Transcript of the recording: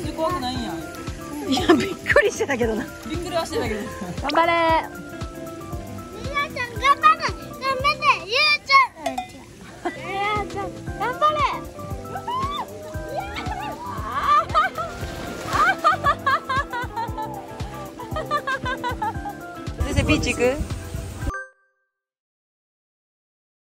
別に怖くないんや。 いや、びっくりしてたけどな。 びっくりはしてたけど。 頑張れ。 皆さん頑張れ。頑張れ。ゆうちゃん。ゆうちゃん頑張れ。 先生、ビーチ行く？